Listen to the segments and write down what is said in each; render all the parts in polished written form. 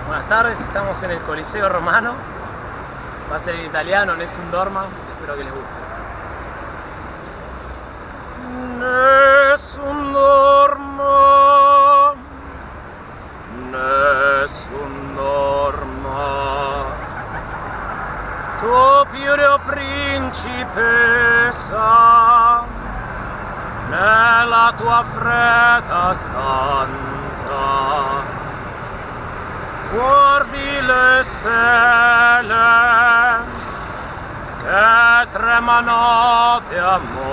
Buenas tardes, estamos en el Coliseo Romano. Va a ser en italiano, Nessun Dorma. Espero que les guste. Nessun dorma, nessun dorma, tu pure principessa, nella tua fredda stanza, guardi le stelle che tremano di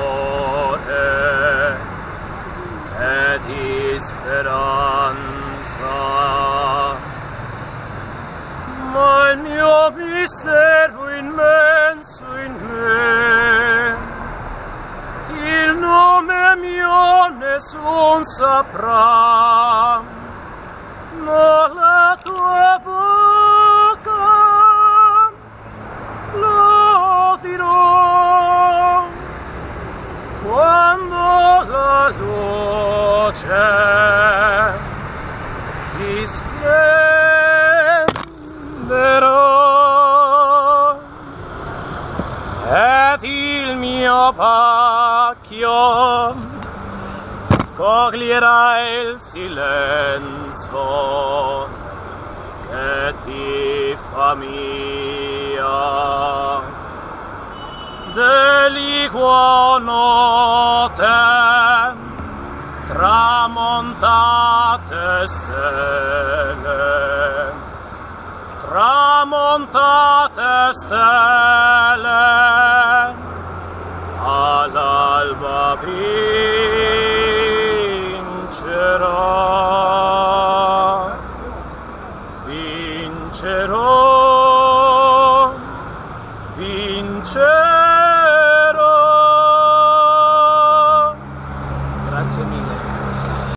amore e di speranza, ma il mio mistero immenso in me, il nome mio nessun saprà, ma la tua bocca lo dirò quando la luce ti splenderà ed il mio pacchio scoglierà il silenzio che ti fa mia. Deliquo notte, tramontate stelle, tramontate stelle, all'alba vincerò, vincerò, vincerò.